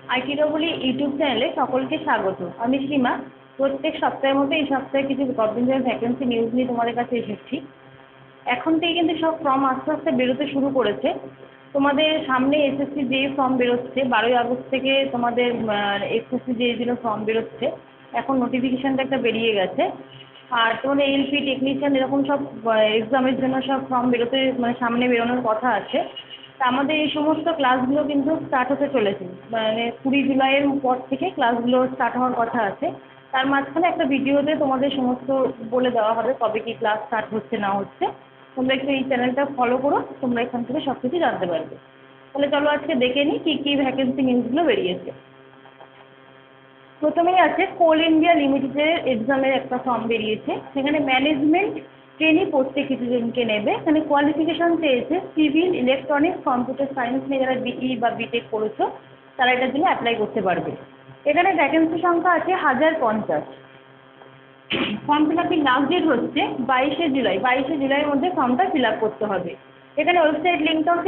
আইটিডব্লিউ YouTube চ্যানেলে সকলকে স্বাগত। আমি সীমা। প্রত্যেক সপ্তাহের মধ্যে এই সপ্তাহে কিছু গভর্নমেন্ট জব ভ্যাকেন্সি নিউজ নিয়ে তোমাদের কাছে এসেছি। এখন থেকে কিন্তু সব ফর্ম আস্তে আস্তে বেরোতে শুরু করেছে। তোমাদের সামনে এসএসসি যে ফর্ম বেরোচ্ছে 12ই আগস্ট থেকে তোমাদের এসএসসি যে ফর্ম বেরোচ্ছে, এখন নোটিফিকেশানটা একটা বেরিয়ে গেছে। আর তোমাদের এলপি টেকনিশিয়ান এরকম সব এক্সামের জন্য সব ফর্ম বেরোতে সামনে বেরোনোর কথা আছে। তা আমাদের এই সমস্ত ক্লাসগুলো কিন্তু স্টার্ট হতে চলেছে, 20 জুলাইয়ের পর থেকে ক্লাসগুলো স্টার্ট হওয়ার কথা আছে। তার মাঝখানে একটা ভিডিওতে তোমাদের সমস্ত বলে দেওয়া হবে কবে কি ক্লাস স্টার্ট হচ্ছে না হচ্ছে। তোমরা একটু এই চ্যানেলটা ফলো করো, তোমরা এখান থেকে সব কিছু জানতে পারবে। তাহলে চলো আজকে দেখে নিই কী কী ভ্যাকেন্সি নিউজগুলো বেরিয়েছে। প্রথমেই আছে কোল ইন্ডিয়া লিমিটেডের এক্সামের একটা ফর্ম বেরিয়েছে। সেখানে ম্যানেজমেন্ট ট্রেনি পোস্টে কিছুজনকে নেবে। এখানে কোয়ালিফিকেশান চেয়েছে সিভিল, ইলেকট্রনিক্স, কম্পিউটার সায়েন্স নিয়ে যারা বিই বা বিটেক করেছো তারা এটার জন্য অ্যাপ্লাই করতে পারবে। এখানে ভ্যাকেন্সি সংখ্যা আছে 1050। ফর্ম ফিল আপের লাস্ট ডেট হচ্ছে 22শে জুলাই। 22শে জুলাইয়ের মধ্যে ফর্মটা ফিল আপ করতে হবে। এখানে ওয়েবসাইট লিঙ্কটা হচ্ছে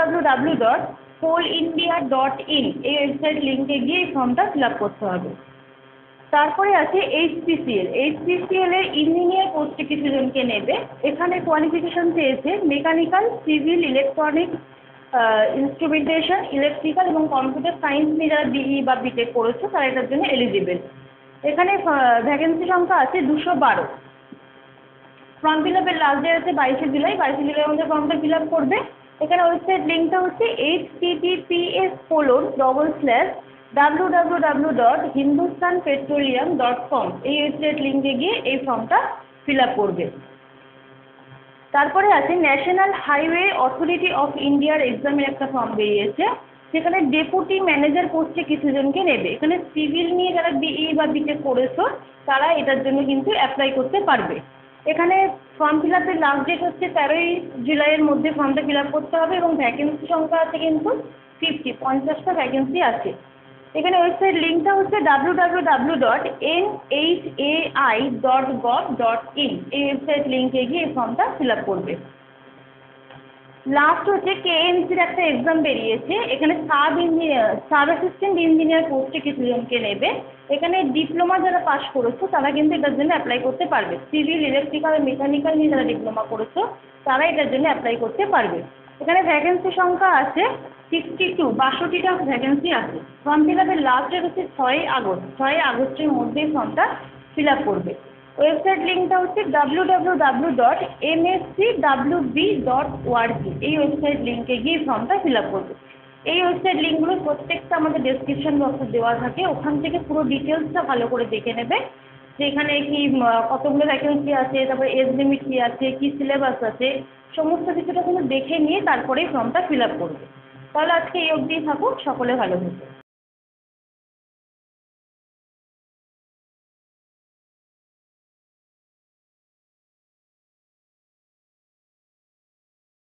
www.coalindia.in। এই ওয়েবসাইট লিঙ্কে গিয়ে এই ফর্মটা ফিল আপ করতে হবে। তারপরে আছে এইচপিসিএল। এইচপিসিএল এর ইঞ্জিনিয়ার পোস্টে কিছুজনকে নেবে। এখানে কোয়ালিফিকেশান চেয়েছে mechanical, civil, electronics, instrumentation, electrical এবং কম্পিউটার সায়েন্স নিয়ে যারা বিই বা বিটেক করেছো তারা এটার জন্য এলিজিবেল। এখানে ভ্যাকেন্সি সংখ্যা আছে 212। ফর্ম ফিল আপের লাস্ট ডেট আছে 22শে জুলাই। 22শে জুলাইয়ের মধ্যে ফর্মটা ফিল আপ করবে। এখানে ওয়েবসাইট লিঙ্কটা হচ্ছে https://www.hindustanpetroleum.com। এই ওয়েবসাইট লিঙ্কে গিয়ে এই ফর্মটা ফিল আপ করবে। তারপরে আছে ন্যাশনাল হাইওয়ে অথরিটি অফ ইন্ডিয়ার এক্সামের একটা ফর্ম বেরিয়েছে। সেখানে ডেপুটি ম্যানেজার পোস্টে কিছুজনকে নেবে। এখানে সিভিল নিয়ে যারা বিই বা বিটেক করেছো তারা এটার জন্য কিন্তু অ্যাপ্লাই করতে পারবে। এখানে ফর্ম ফিল আপের লাস্ট ডেট হচ্ছে 13ই জুলাইয়ের মধ্যে ফর্মটা ফিল আপ করতে হবে এবং ভ্যাকেন্সি সংখ্যা আছে কিন্তু 50টা ভ্যাকেন্সি আছে। এখানে ওয়েবসাইট লিঙ্কটা হচ্ছে www.nhai.gov.in। এই ওয়েবসাইট লিঙ্কে গিয়ে এই ফর্মটা ফিল আপ করবে। লাস্ট হচ্ছে কেএমসির একটা এক্সাম বেরিয়েছে। এখানে সাব অ্যাসিস্ট্যান্ট ইঞ্জিনিয়ার পোস্টে কিছুজনকে নেবে। এখানে ডিপ্লোমা যারা পাস করেছো তারা কিন্তু এটার জন্য অ্যাপ্লাই করতে পারবে। সিভিল, ইলেকট্রিক্যাল, মেকানিক্যাল নিয়ে যারা ডিপ্লোমা করেছো তারা এটার জন্য অ্যাপ্লাই করতে পারবে। এখানে ভ্যাকেন্সি সংখ্যা আছে 62টা ভ্যাকেন্সি আছে। ফর্ম ফিল আপের লাস্ট ডেট হচ্ছে 6ই আগস্ট। 6ই আগস্টের মধ্যেই ফর্মটা ফিল আপ করবে। ওয়েবসাইট লিঙ্কটা হচ্ছে www.mscwb.org। এই ওয়েবসাইট লিঙ্কে গিয়ে ফর্মটা ফিল আপ করবে। এই ওয়েবসাইট লিঙ্কগুলো প্রত্যেকটা আমাদের ডেসক্রিপশন বক্সে দেওয়া থাকে, ওখান থেকে পুরো ডিটেলসটা ভালো করে দেখে নেবে যে এখানে কি কতগুলো ভ্যাকেন্সি আছে, তারপরে এজ লিমিট কী আছে, কী সিলেবাস আছে, সমস্ত কিছুটা কিন্তু দেখে নিয়ে তারপরেই ফর্মটা ফিল আপ করবে। তাহলে আজকে এই অবধিই থাকুক। সকলে ভালো থাকুক।